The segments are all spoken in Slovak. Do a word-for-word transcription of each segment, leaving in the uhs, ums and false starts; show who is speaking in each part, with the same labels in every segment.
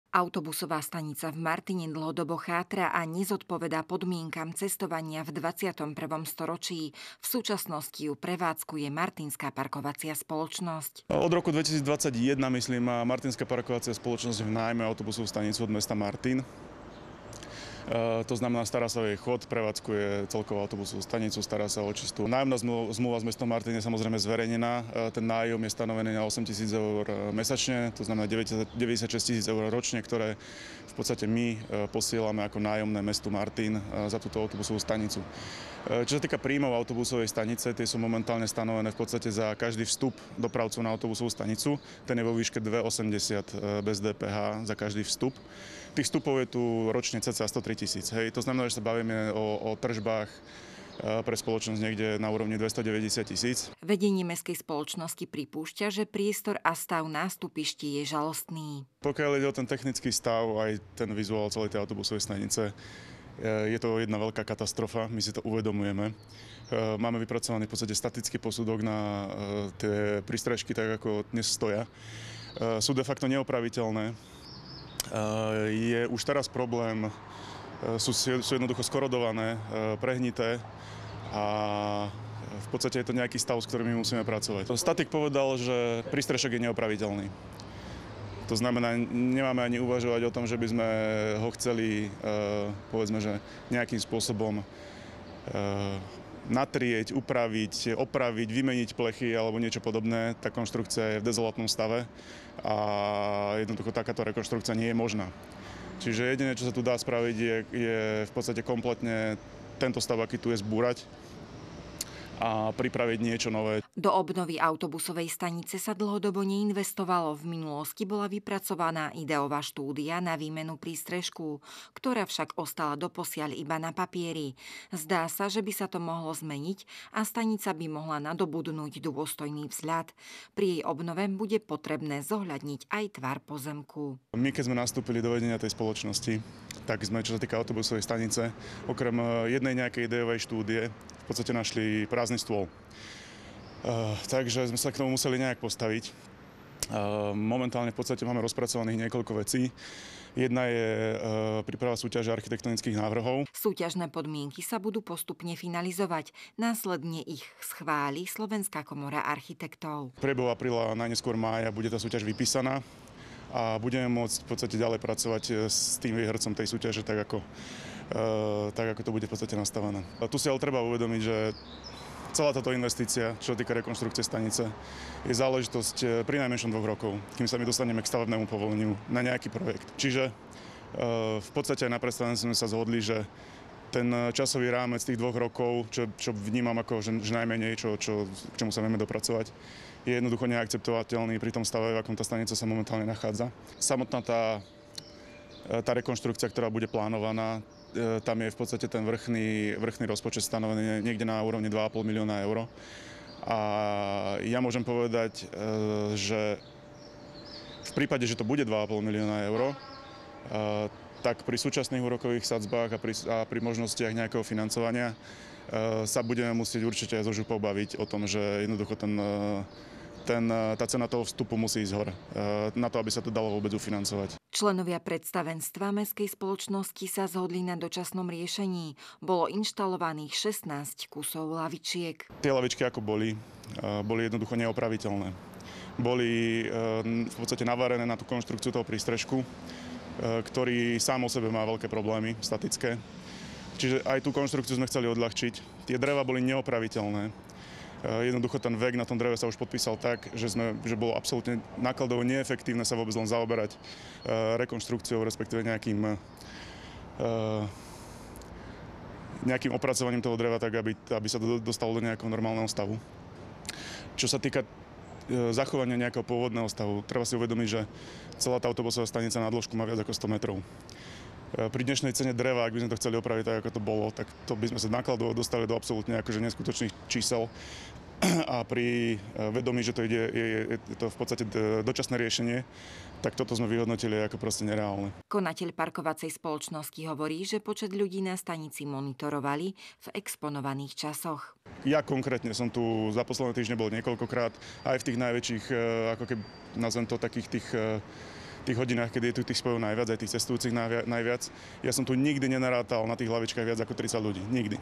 Speaker 1: Autobusová stanica v Martine dlhodobo chátra a nezodpovedá podmienkam cestovania v dvadsiatom prvom storočí. V súčasnosti ju prevádzkuje Martinská parkovacia spoločnosť.
Speaker 2: Od roku dvetisícdvadsaťjeden, myslím, má Martinská parkovacia spoločnosť v nájme autobusovú stanicu od mesta Martin. Uh, to znamená, stará sa o jej chod, prevádzkuje celkovú autobusovú stanicu, stará sa o čistú. Nájomná zmluva s mestom Martin je samozrejme zverejnená. Uh, ten nájom je stanovený na osemtisíc eur mesačne, to znamená deväťdesiatšesť tisíc eur ročne, ktoré v podstate my uh, posielame ako nájomné mestu Martin uh, za túto autobusovú stanicu. Uh, čo sa týka príjmov autobusovej stanice, tie sú momentálne stanovené v podstate za každý vstup dopravcu na autobusovú stanicu. Ten je vo výške dve osemdesiat uh, bez dé pé há za každý vstup. Tých vstupov je tu ročne cca stotri tisíc. Hej. To znamená, že sa bavíme o, o tržbách pre spoločnosť niekde na úrovni dvestodeväťdesiat tisíc.
Speaker 1: Vedenie mestskej spoločnosti pripúšťa, že priestor a stav nástupišti je žalostný.
Speaker 2: Pokiaľ ide o ten technický stav, aj ten vizuál celej tej autobusovej stanice, je to jedna veľká katastrofa, my si to uvedomujeme. Máme vypracovaný v podstate statický posudok na tie prístrežky, tak ako dnes stoja. Sú de facto neopraviteľné. Je už teraz problém, sú, sú jednoducho skorodované, prehnité a v podstate je to nejaký stav, s ktorým my musíme pracovať. Statik povedal, že prístrešok je neopraviteľný. To znamená, nemáme ani uvažovať o tom, že by sme ho chceli, povedzme, že nejakým spôsobom natrieť, upraviť, opraviť, vymeniť plechy alebo niečo podobné. Tá konštrukcia je v dezolátnom stave a jednoducho takáto rekonštrukcia nie je možná. Čiže jediné, čo sa tu dá spraviť, je, je v podstate kompletne tento stav, aký tu je, zbúrať a pripraviť niečo nové.
Speaker 1: Do obnovy autobusovej stanice sa dlhodobo neinvestovalo. V minulosti bola vypracovaná ideová štúdia na výmenu prístrežku, ktorá však ostala doposiaľ iba na papieri. Zdá sa, že by sa to mohlo zmeniť a stanica by mohla nadobudnúť dôstojný vzhľad. Pri jej obnove bude potrebné zohľadniť aj tvar pozemku.
Speaker 2: My, keď sme nastúpili do vedenia tej spoločnosti, tak sme, čo sa týka autobusovej stanice, okrem jednej nejakej ideovej štúdie, v podstate našli prázdny stôl. Uh, takže sme sa k tomu museli nejak postaviť. Uh, momentálne v podstate máme rozpracovaných niekoľko vecí. Jedna je uh, príprava súťaže architektonických návrhov.
Speaker 1: Súťažné podmienky sa budú postupne finalizovať. Následne ich schváli Slovenská komora architektov.
Speaker 2: V priebehu apríla, najneskôr mája, bude tá súťaž vypísaná a budeme môcť v podstate ďalej pracovať s tým výhercom tej súťaže, tak ako Uh, tak ako to bude v podstate nastavené. A tu si ale treba uvedomiť, že celá táto investícia, čo sa týka rekonštrukcie stanice, je záležitosť pri najmenšom dvoch rokov, kým sa my dostaneme k stavebnému povoleniu na nejaký projekt. Čiže uh, v podstate aj na predstavenstve sme sa zhodli, že ten časový rámec tých dvoch rokov, čo, čo vnímam ako že, že najmenej, čo, čo, k čomu sa vieme dopracovať, je jednoducho neakceptovateľný pri tom stave, v akom tá stanica sa momentálne nachádza. Samotná tá, tá rekonštrukcia, ktorá bude plánovaná, tam je v podstate ten vrchný, vrchný rozpočet stanovený niekde na úrovni dva a pol milióna eur. A ja môžem povedať, že v prípade, že to bude dva a pol milióna eur, tak pri súčasných úrokových sadzbách a pri, a pri možnostiach nejakého financovania sa budeme musieť určite aj so župou baviť o tom, že jednoducho ten, ten, tá cena toho vstupu musí ísť hore, na to, aby sa to dalo vôbec ufinancovať.
Speaker 1: Členovia predstavenstva mestskej spoločnosti sa zhodli na dočasnom riešení. Bolo inštalovaných šestnásť kusov lavičiek.
Speaker 2: Tie lavičky, ako boli, boli jednoducho neopraviteľné. Boli v podstate navarené na tú konštrukciu toho prístrežku, ktorý sám o sebe má veľké problémy, statické. Čiže aj tú konštrukciu sme chceli odľahčiť. Tie dreva boli neopraviteľné. Jednoducho ten vek na tom dreve sa už podpísal tak, že, sme, že bolo absolútne nákladovo neefektívne sa vôbec len zaoberať uh, rekonštrukciou, respektíve nejakým, uh, nejakým opracovaním toho dreva tak, aby, aby sa to dostalo do nejakého normálneho stavu. Čo sa týka uh, zachovania nejakého pôvodného stavu, treba si uvedomiť, že celá tá autobusová stanica na dĺžku má viac ako sto metrov. Pri dnešnej cene dreva, ak by sme to chceli opraviť tak, ako to bolo, tak to by sme sa nákladovo dostali do absolútne akože neskutočných čísel. A pri vedomí, že to ide, je, je to v podstate dočasné riešenie, tak toto sme vyhodnotili ako proste nereálne.
Speaker 1: Konateľ parkovacej spoločnosti hovorí, že počet ľudí na stanici monitorovali v exponovaných časoch.
Speaker 2: Ja konkrétne som tu za posledné týždne bol niekoľkokrát, aj v tých najväčších, ako keby nazvem to, takých tých tých hodinách, kedy je tu tých spojov najviac, aj tých cestujúcich najviac. Ja som tu nikdy nenarátal na tých lavičkách viac ako tridsať ľudí. Nikdy.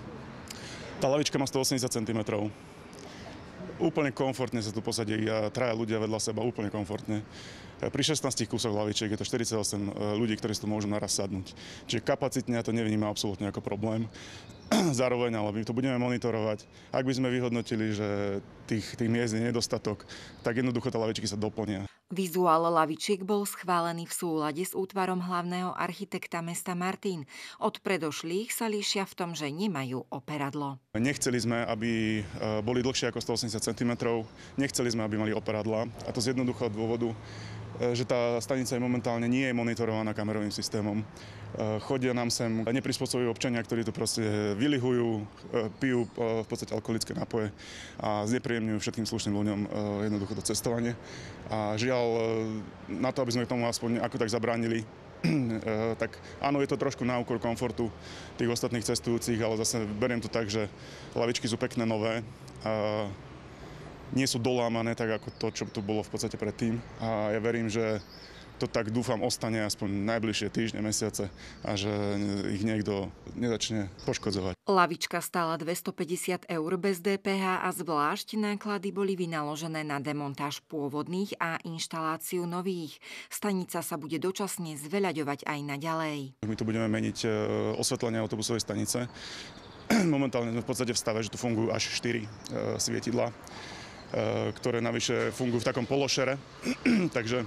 Speaker 2: Tá lavička má stoosemdesiat centimetrov. Úplne komfortne sa tu posadí a traja ľudia vedľa seba, úplne komfortne. Pri šestnástich kúsoch lavičiek je to štyridsaťosem ľudí, ktorí si tu môžu naraz sadnúť. Čiže kapacitne ja to nevnímam absolútne ako problém. Zároveň, ale my to budeme monitorovať. Ak by sme vyhodnotili, že tých, tých miest je nedostatok, tak jednoducho tá lavičky sa doplnia.
Speaker 1: Vizuál lavičiek bol schválený v súlade s útvarom hlavného architekta mesta Martin. Od predošlých sa líšia v tom, že nemajú operadlo.
Speaker 2: Nechceli sme, aby boli dlhšie ako stoosemdesiat centimetrov. Nechceli sme, aby mali operadla. A to z jednoduchého dôvodu, že tá stanica je momentálne nie je monitorovaná kamerovým systémom. Chodia nám sem neprispôsobiví občania, ktorí tu proste vylihujú, pijú v podstate alkoholické nápoje a znepríjemňujú všetkým slušným ľuďom jednoducho to cestovanie. A žiaľ, na to, aby sme k tomu aspoň ako tak zabránili, tak áno, je to trošku na úkor komfortu tých ostatných cestujúcich, ale zase beriem to tak, že lavičky sú pekné, nové. A nie sú dolámané tak ako to, čo tu bolo v podstate predtým. A ja verím, že to tak dúfam ostane aspoň najbližšie týždne, mesiace a že ich niekto nezačne poškodzovať.
Speaker 1: Lavička stála dvestopäťdesiat eur bez dé pé há a zvlášť náklady boli vynaložené na demontáž pôvodných a inštaláciu nových. Stanica sa bude dočasne zveľaďovať aj naďalej.
Speaker 2: My tu budeme meniť osvetlenie autobusovej stanice. Momentálne sme v podstate v stave, že tu fungujú až štyri svietidlá, ktoré navyše fungujú v takom pološere, takže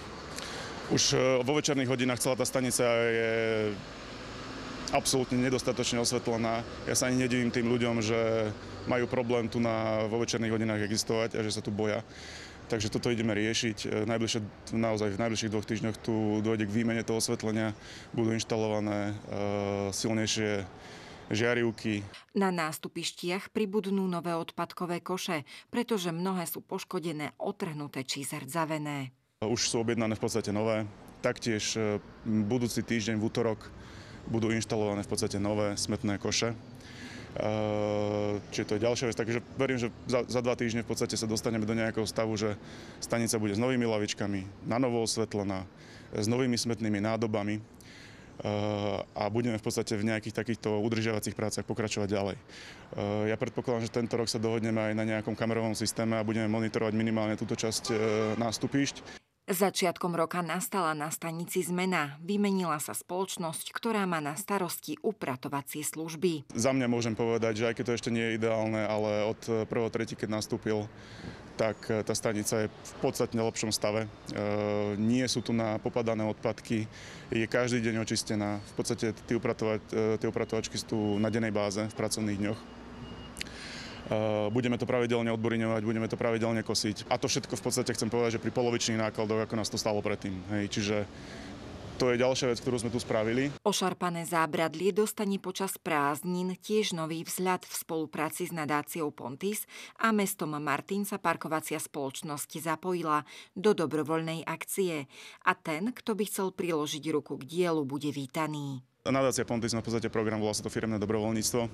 Speaker 2: už vo večerných hodinách celá tá stanica je absolútne nedostatočne osvetlená. Ja sa ani nedivím tým ľuďom, že majú problém tu na, vo večerných hodinách existovať a že sa tu boja. Takže toto ideme riešiť. Najbližšie, naozaj v najbližších dvoch týždňoch tu dôjde k výmene toho osvetlenia. Budú inštalované uh, silnejšie žiarivky.
Speaker 1: Na nástupištiach pribudnú nové odpadkové koše, pretože mnohé sú poškodené, otrhnuté či zrdzavené.
Speaker 2: Už sú objednané v podstate nové. Taktiež budúci týždeň v útorok budú inštalované v podstate nové smetné koše. Čiže to je ďalšia vec. Takže verím, že za, za dva týždne v podstate sa dostaneme do nejakého stavu, že stanica bude s novými lavičkami, na novo osvetlená, s novými smetnými nádobami a budeme v podstate v nejakých takýchto udržiavacích prácach pokračovať ďalej. Ja predpokladám, že tento rok sa dohodneme aj na nejakom kamerovom systéme a budeme monitorovať minimálne túto časť nástupišť.
Speaker 1: Začiatkom roka nastala na stanici zmena. Vymenila sa spoločnosť, ktorá má na starosti upratovacie služby.
Speaker 2: Za mňa môžem povedať, že aj keď to ešte nie je ideálne, ale od prvého tretí, keď nastúpil, tak tá stanica je v podstatne lepšom stave. E, nie sú tu na popadané odpadky, je každý deň očistená. V podstate tie, upratova- tie upratovačky sú tu na dennej báze v pracovných dňoch. Budeme to pravidelne odburiňovať, budeme to pravidelne kosiť. A to všetko v podstate chcem povedať, že pri polovičných nákladoch, ako nás to stalo predtým. Hej, čiže to je ďalšia vec, ktorú sme tu spravili.
Speaker 1: Ošarpané zábradlie dostane počas prázdnin tiež nový vzhľad v spolupráci s nadáciou Pontis a mestom Martin sa parkovacia spoločnosť zapojila do dobrovoľnej akcie. A ten, kto by chcel priložiť ruku k dielu, bude vítaný.
Speaker 2: Nadácia Pontis má v podstate program, volá sa to firemné dobrovoľníctvo,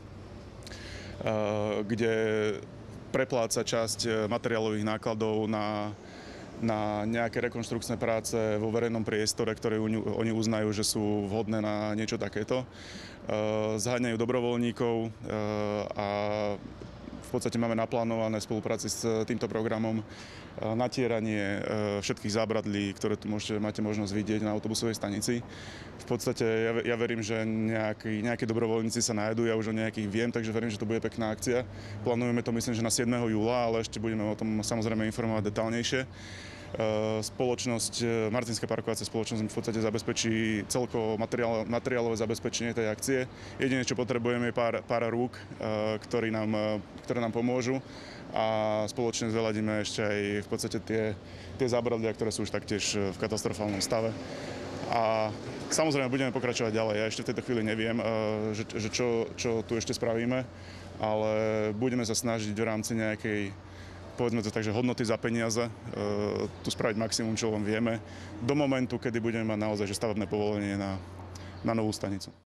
Speaker 2: kde prepláca časť materiálových nákladov na, na nejaké rekonštrukčné práce vo verejnom priestore, ktoré oni uznajú, že sú vhodné na niečo takéto. Zháňajú dobrovoľníkov a v podstate máme naplánované v spolupráci s týmto programom natieranie všetkých zábradlí, ktoré tu môžete, máte možnosť vidieť na autobusovej stanici. V podstate ja, ja verím, že nejakí, nejakí dobrovoľníci sa nájdú, ja už o nejakých viem, takže verím, že to bude pekná akcia. Plánujeme to myslím, že na siedmeho júla, ale ešte budeme o tom samozrejme informovať detálnejšie. Spoločnosť, Martinská parkovacia spoločnosť v podstate zabezpečí celkovo materiál, materiálové zabezpečenie tej akcie. Jediné, čo potrebujeme, je pár, pár rúk, ktorí nám, ktoré nám pomôžu a spoločne zveladíme ešte aj v podstate tie, tie zábradlia, ktoré sú už taktiež v katastrofálnom stave. A samozrejme budeme pokračovať ďalej. Ja ešte v tejto chvíli neviem, že, že čo, čo tu ešte spravíme, ale budeme sa snažiť v rámci nejakej, povedzme to tak, že hodnoty za peniaze, tu spraviť maximum, čo len vieme, do momentu, kedy budeme mať naozaj že stavebné povolenie na, na novú stanicu.